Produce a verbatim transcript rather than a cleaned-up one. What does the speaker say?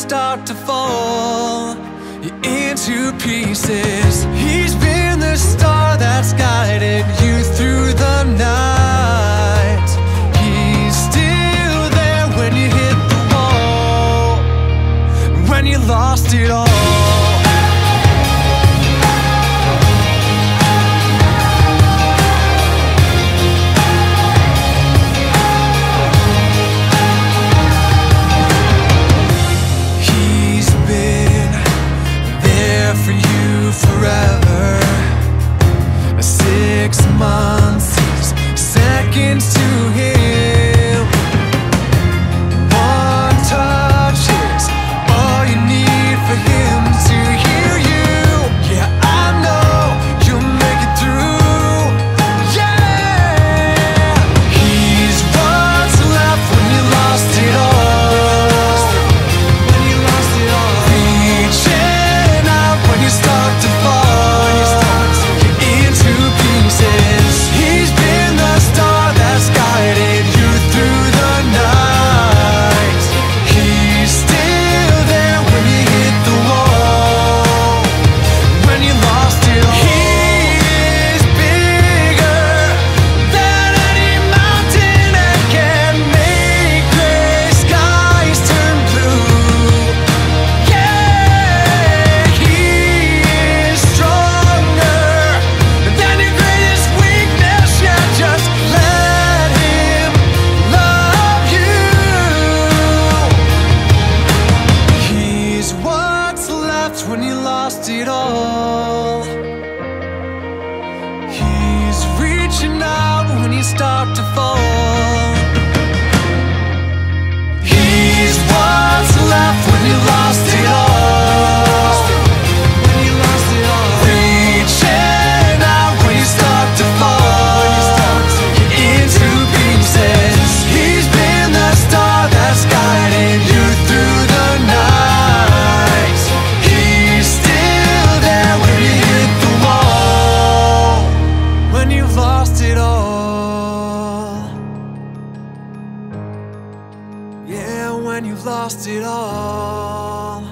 start to fall, you're into pieces. He's been the star that's guided you through the night. He's still there when you hit the wall, when you lost it all. For you forever. Six months is seconds to him. One touch is all you need for him to hear you. Yeah, I know you'll make it through. Yeah, he's what's left when you lost it all. When you lost it all. Reaching when you start to fall, you're into pieces. He's been the star that's guided you through the night. He's still there when you hit the wall, when you lost it all. He is bigger than any mountain and can make gray skies turn blue. Yeah, he when you lost it all. He's reaching out when you start to fall. He's what's left when you lost it all. When you lost it all. Reaching out when you start to fall. Into pieces. He's been the star that's guided you through the night. Lost it all. Yeah, when you've lost it all.